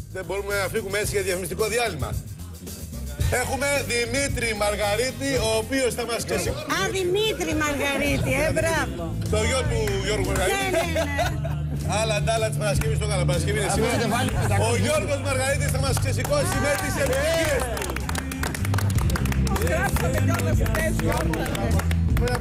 Δεν μπορούμε να φύγουμε έτσι για διαφημιστικό διάλειμμα. Έχουμε Δημήτρη Μαργαρίτη, ο οποίος θα μας ξεσηκώσει. Α, Δημήτρη Μαργαρίτη, μπράβο. Το γιο του Γιώργου Μαργαρίτη. Ναι. Άλλα ντάλα της Παρασκευής το έκανα. Παρασκευή είναι σήμερα. Ο Γιώργος Μαργαρίτης θα μας ξεσηκώσει με τις επιτυχίες του. Γράψαμε κιόλας